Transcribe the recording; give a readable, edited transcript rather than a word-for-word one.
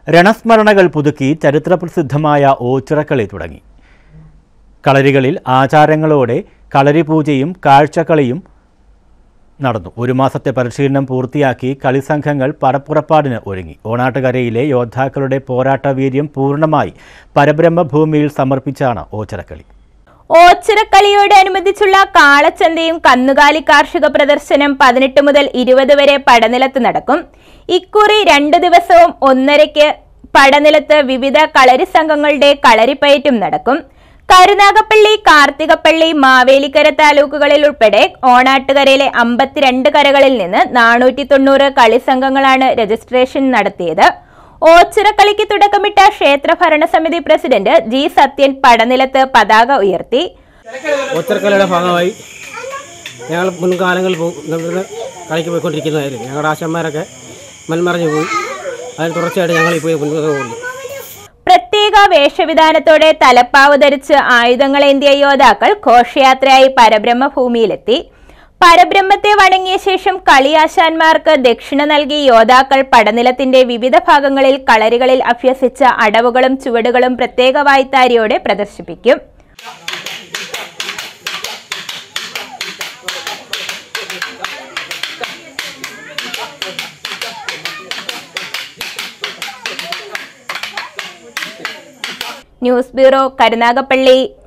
രണസ്മരണകൾ പുതുക്കി ചരിത്രപ്രസിദ്ധമായ ഓച്ചിറക്കളി തുടങ്ങി. കളരികളിൽ ആചാരങ്ങളോടെ കളരിപൂജയും കാഴ്ചക്കളിയും നടന്നു. ഒരു മാസത്തെ പരിശീലനം പൂർത്തിയാക്കി കളിസംഘങ്ങൾ പടപ്പുറപ്പാടിന് ഒരുങ്ങി. ഓണാട്ടുകരയിലെ യോദ്ധാക്കളുടെ പോരാട്ടവീര്യം പൂർണ്ണമായി പരബ്രഹ്മഭൂമിയിൽ സമർപ്പിച്ചാണ് ഓച്ചിറക്കളി. ഓച്ചിറക്കളിയോടനുബന്ധിച്ചുള്ള കാളച്ചന്തയും കന്നുകാലി കാർഷിക പ്രദർശനം 18 മുതൽ 20 വരെ പടനിലത്ത് നടക്കും. ഇക്കുറി 2 ദിവസവും 1:30-ക്ക് പടനിലത്ത് വിവിധ കളരി സംഘങ്ങളുടെ കളരിപ്പയറ്റും നടക്കും. കരുനാഗപ്പള്ളി, കാർത്തികപ്പള്ളി, മാവേലിക്കര താലൂക്കുകളിൽ ഉൾപ്പെടെ ഓണാട്ടുകരയിലെ 52 കരകളിൽ നിന്ന് 490 കളിസംഘങ്ങളാണ് രജിസ്ട്രേഷൻ നടത്തിയത്. ഓച്ചിറക്കളിക്ക് തുടക്കമിട്ട ക്ഷേത്ര ഭരണസമിതി പ്രസിഡന്റ് ജി സത്യൻ പടനിലത്ത് പതാക ഉയർത്തി. ഓച്ചിറക്കളിയുടെ ഭാഗമായി ഞങ്ങൾ മുൻകാലങ്ങളിൽ കളിക്ക് പോയിക്കൊണ്ടിരിക്കുന്നതായിരുന്നു. ഞങ്ങളുടെ ആശന്മാരൊക്കെ മൺമറഞ്ഞു പോയി. അതിന് തുടർച്ചയായിട്ട് ഞങ്ങൾ ഇപ്പോൾ മുന്നോട്ട് പോകുന്നു. പ്രത്യേക വേഷവിധാനത്തോടെ തലപ്പാവ് ധരിച്ച് ആയുധങ്ങളേന്തിയ യോദ്ധാക്കൾ ഘോഷയാത്രയായി പരബ്രഹ്മഭൂമിയിലെത്തി. പരബ്രഹ്മത്തെ വണങ്ങിയ ശേഷം കളിയാശാന്മാർക്ക് ദക്ഷിണ നൽകി യോദ്ധാക്കൾ പടനിലത്തിന്റെ വിവിധ ഭാഗങ്ങളിൽ കളരികളിൽ അഭ്യസിച്ച അടവുകളും ചുവടുകളും പ്രത്യേക വായ്ത്താരിയോടെ പ്രദർശിപ്പിക്കും. News bureau, Karunagappally.